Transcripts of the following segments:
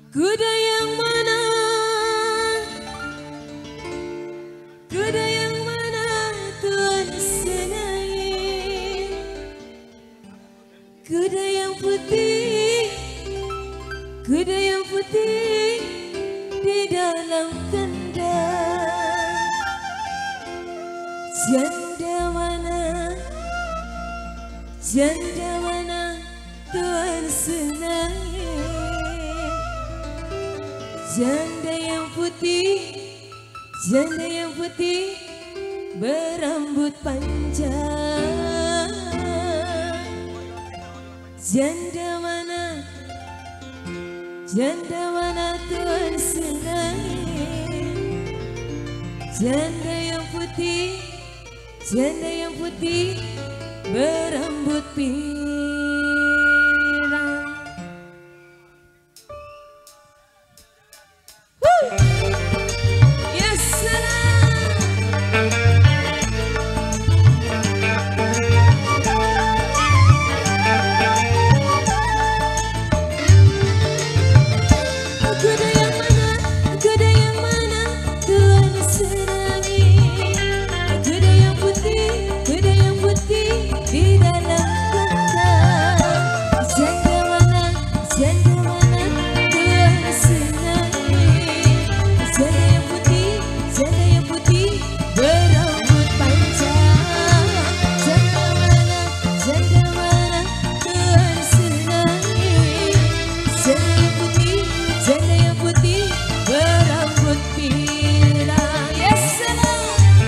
Kuda yang mana? Kuda yang mana Tuhan senangi? Kuda yang putih, kuda yang putih di dalam kandang. Janda mana? Janda mana Tuhan senangi? Janda yang putih, janda yang putih berambut panjang. Janda mana? Janda mana Tuhan senangi? Janda yang putih, janda yang putih berambut pirang. Yes, kuda yang mana? Kuda yang mana Tuhan senangi? Kuda yang putih, kuda yang putih di dalam kandang. Janda mana? Janda mana Tuhan senangi? Janda yang putih, janda yang putih berambut panjang. Janda mana? Janda mana Tuhan senangi? Janda yang putih, janda yang putih berambut pirang. Yes, salam.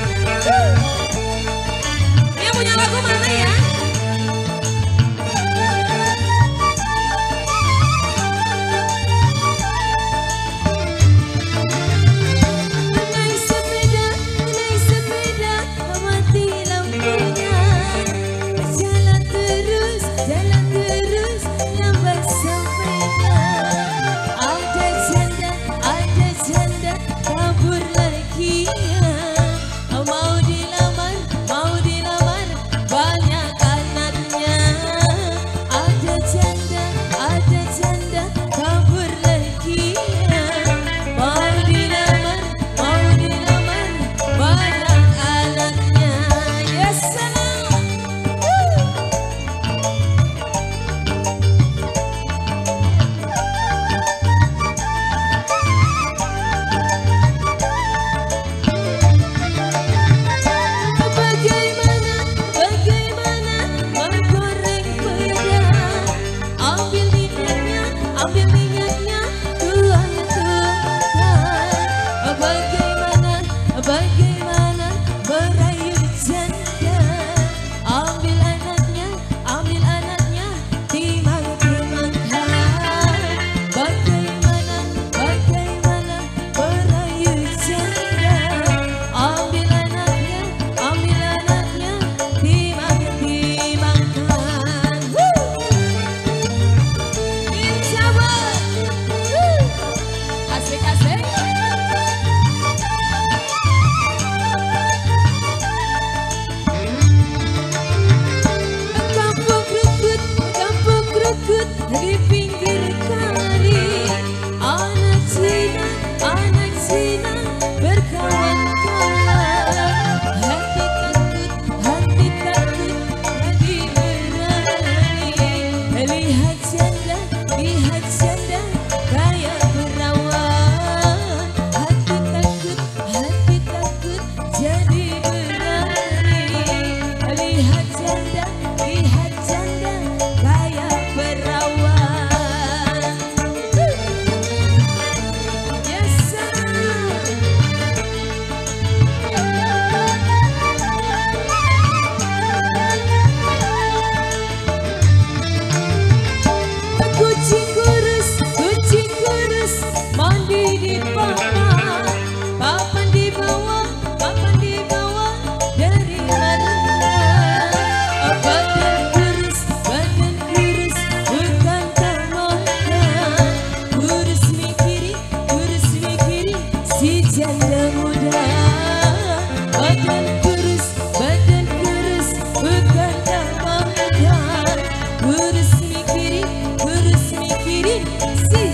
Yang punya lagu mana ya? Naik sepeda, mati lampunya. Jalan terus, lambat sampainya.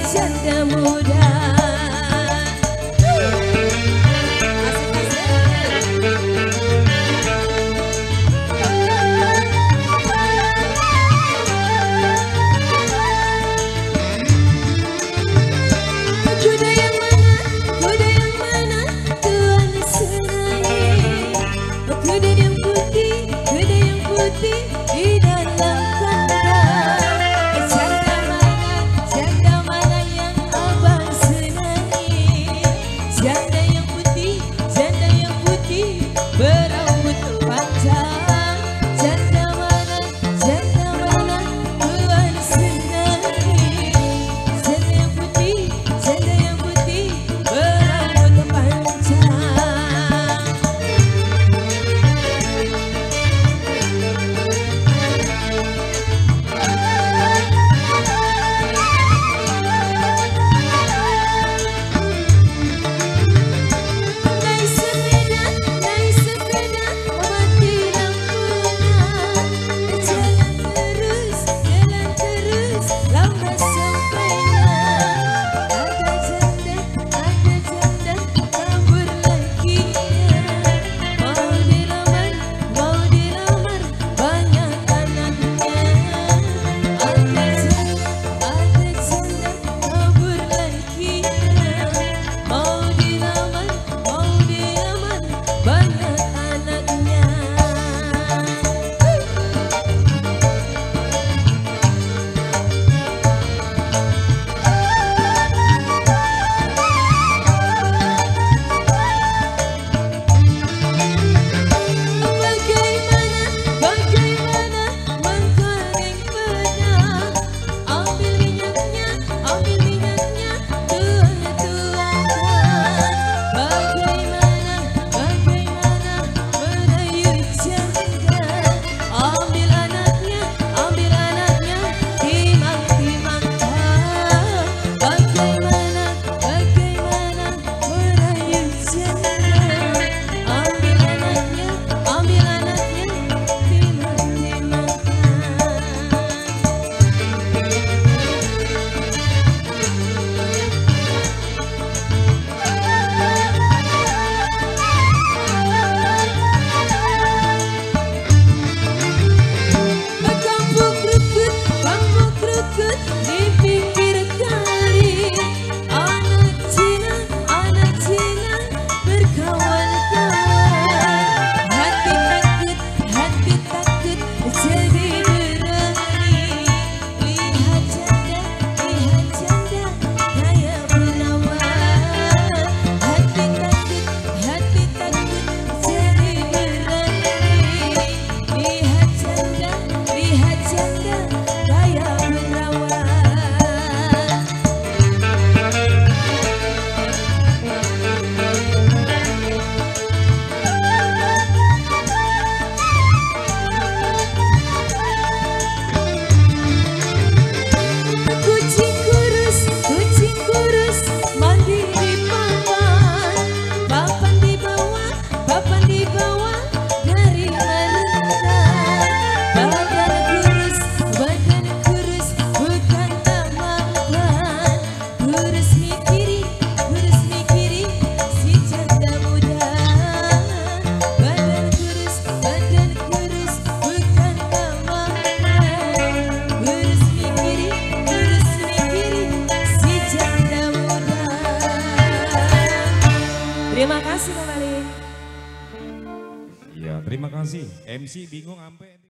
janda muda. Di dalam kandang, janda mana yang abang senangi? Janda yang putih berambut panjang. Janda mana tuan senangi? Janda yang putih berambut panjang. Terima kasih kembali. Iya, terima kasih. MC bingung sampai